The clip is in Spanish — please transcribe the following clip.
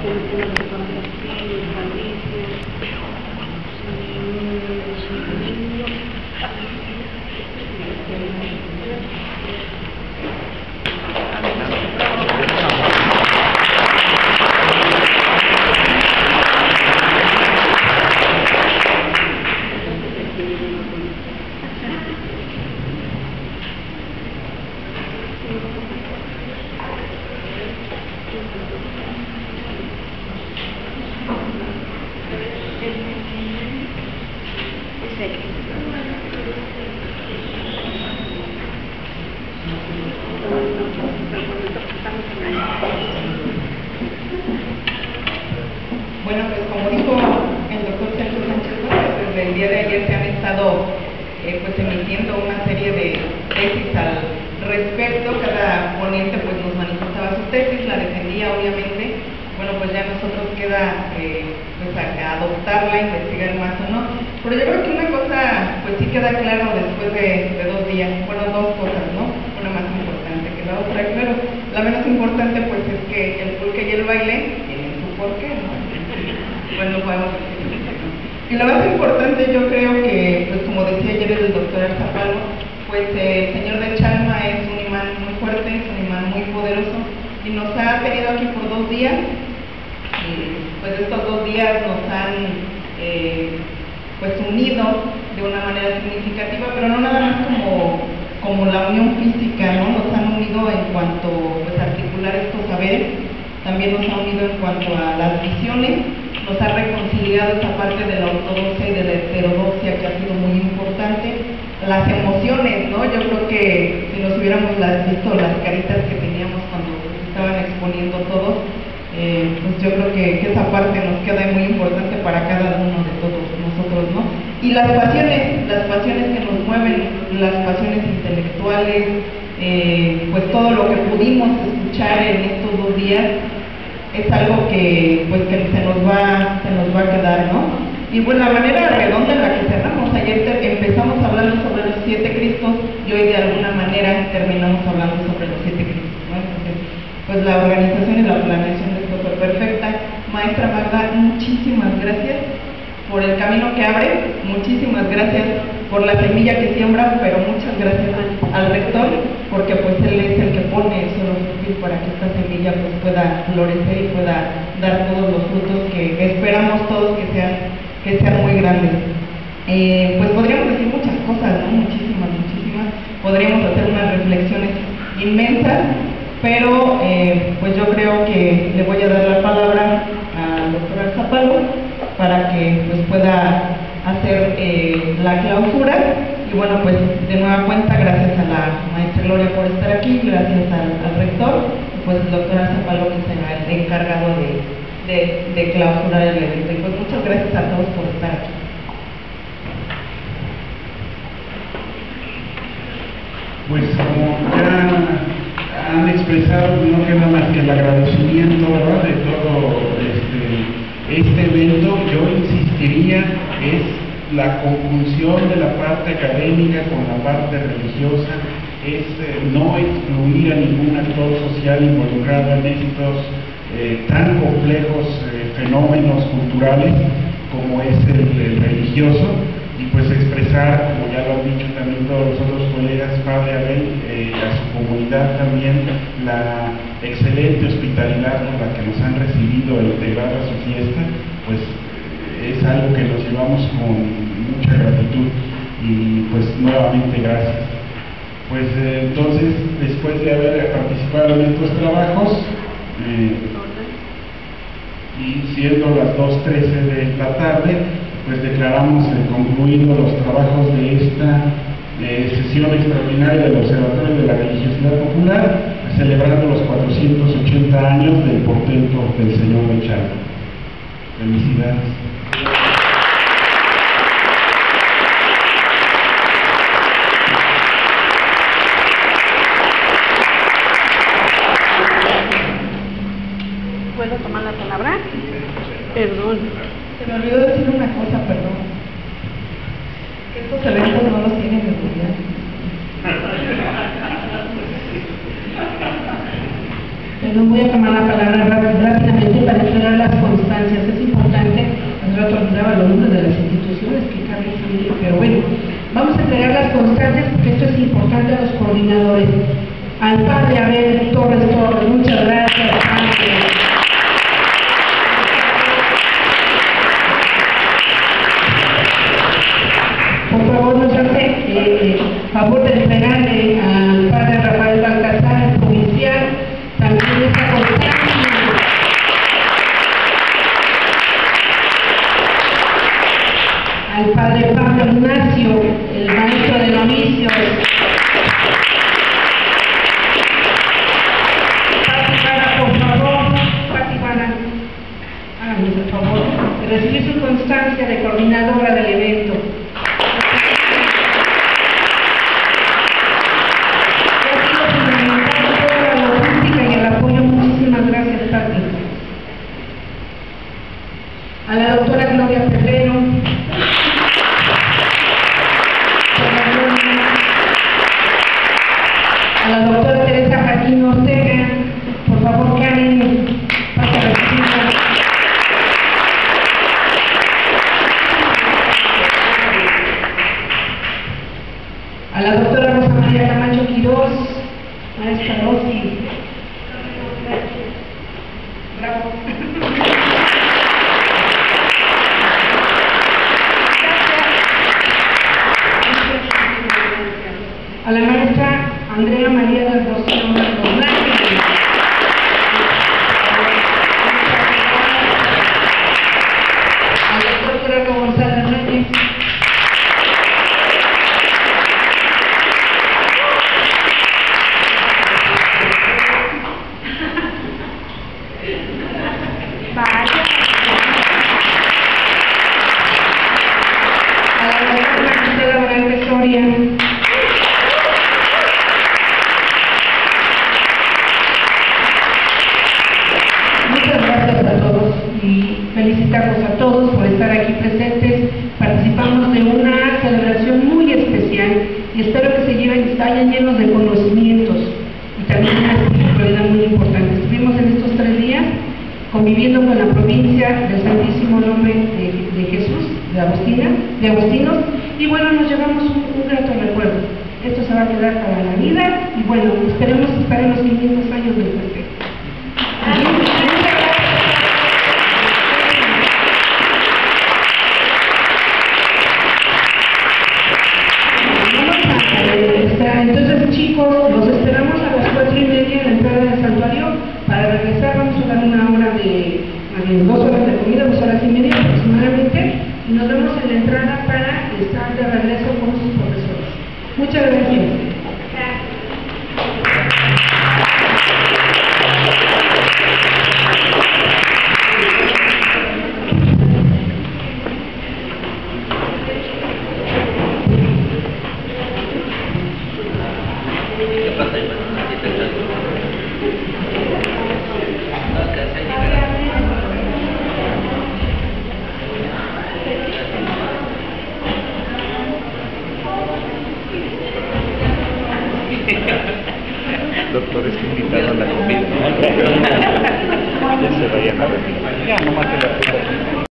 Bueno, pues como dijo el doctor Sergio Sánchez, desde el día de ayer se han estado pues emitiendo una serie de tesis al respecto. Cada ponente pues nos manifestaba su tesis, la defendía obviamente. Bueno, pues ya a nosotros queda pues a adoptarla, investigar más o no. Pero yo creo que una cosa pues sí queda claro después de 2 días, bueno, 2 cosas, ¿no? Una más importante que la otra, claro. La menos importante pues es que el pulque y el baile tienen su porqué, ¿no? Bueno, podemos decir, ¿no? Y lo más importante yo creo que, pues como decía ayer el doctor Arzapalo, pues el señor de Chalma es un imán muy fuerte, es un imán muy poderoso y nos ha tenido aquí por 2 días. Pues estos 2 días nos han pues unido de una manera significativa, pero no nada más como la unión física, ¿no? Nos han unido en cuanto pues a articular estos saberes, también nos ha unido en cuanto a las visiones, nos ha reconciliado esa parte de la ortodoxia y de la heterodoxia que ha sido muy importante, las emociones, ¿no? Yo creo que si nos hubiéramos visto las caritas que teníamos cuando estaban exponiendo todos, pues yo creo que esa parte nos queda muy importante para cada uno de todos nosotros, ¿no? Y las pasiones que nos mueven, las pasiones intelectuales, pues todo lo que pudimos escuchar en estos 2 días es algo que pues que se nos va a quedar, ¿no? Y bueno, la manera redonda en la que cerramos, ayer empezamos hablando sobre los 7 Cristos y hoy de alguna manera terminamos hablando sobre los 7 Cristos, ¿no? Entonces, pues la organización y la planeación de esto fue perfecta. Maestra Magda, muchísimas gracias por el camino que abre, muchísimas gracias por la semilla que siembra, pero muchas gracias al rector, porque pues él es el que pone el suelo fértil para que esta semilla pues pueda florecer y pueda dar todos los frutos que esperamos todos que sean muy grandes. Pues podríamos decir muchas cosas, ¿no? Muchísimas, podríamos hacer unas reflexiones inmensas, pero pues yo creo que le voy a dar la palabra al doctor Arzapalo para que pues pueda hacer la clausura. Y bueno, pues de nueva cuenta, gracias a la maestra Gloria por estar aquí, gracias al rector, pues el doctor Arzapalo que será el encargado de clausurar el evento. Y pues muchas gracias a todos por estar aquí. Pues como ya han expresado, no queda más que el agradecimiento, ¿verdad?, de todo este evento. Yo insistiría, es la conjunción de la parte académica con la parte religiosa, es no excluir a ningún actor social involucrado en estos tan complejos fenómenos culturales como es el religioso, y pues expresar, como ya lo han dicho también todos los otros colegas, Padre Abel, a su comunidad también la excelente hospitalidad con la que nos han recibido al integrar a su fiesta, pues es algo que nos llevamos con mucha gratitud y pues nuevamente gracias. Pues entonces, después de haber participado en estos trabajos, y siendo las 2:13 de la tarde, pues declaramos concluidos los trabajos de esta sesión extraordinaria del Observatorio de la Religiosidad Popular, celebrando los 480 años del portento del Señor de Chalma. Felicidades. ¿Puedo tomar la palabra? Perdón. Se me olvidó decir una cosa, perdón. Que estos eventos no los tienen seguridad. Perdón, voy a tomar la palabra rápidamente. para entregar las constancias. Es importante, hace rato olvidaba los nombres de las instituciones, que cambia, pero bueno, vamos a entregar las constancias porque esto es importante a los coordinadores. Al padre Abel Torres, muchas gracias, padre. Por favor, nos hace favor de entregarle al padre Rafael Balcazar, el provincial, también esta constancia. Al padre Pablo Ignacio, el maestro de novicios. Pativana, por favor, Pativana, háganme el favor de recibir su constancia de coordinadora del evento. Ha sido fundamental toda la logística y el apoyo. Muchísimas gracias, Pati. A la doctora Gloria Pedrero, a la doctora Teresa Jardín Ortega, por favor, Karen, pasa a recibirla. A la doctora Rosa María Camacho Quirós, maestra Rosy. Bravo. A la maestra Andrea María del Rocío Blanco. Al doctor Gerardo González Reyes. A la doctora Marcela Morales Soria. Felicitamos a todos por estar aquí presentes. Participamos de una celebración muy especial y espero que vayan llenos de conocimientos y también una espiritualidad muy importante. Estuvimos en estos 3 días conviviendo con la provincia del Santísimo Nombre de Jesús, de Agustinos, y bueno, nos llevamos un grato recuerdo. Esto se va a quedar para la vida y bueno, esperemos estar en los 500 años del festejo. Entonces, chicos, los esperamos a las 4:30 en la entrada del santuario para regresar. Vamos a dar una hora de 2 horas de comida, 2 horas y media aproximadamente, y nos vemos en la entrada para estar de regreso con sus profesores. Muchas gracias. Doctor, es que invitaron a la comida. Ya se vayan a ver. Ya, nomás que la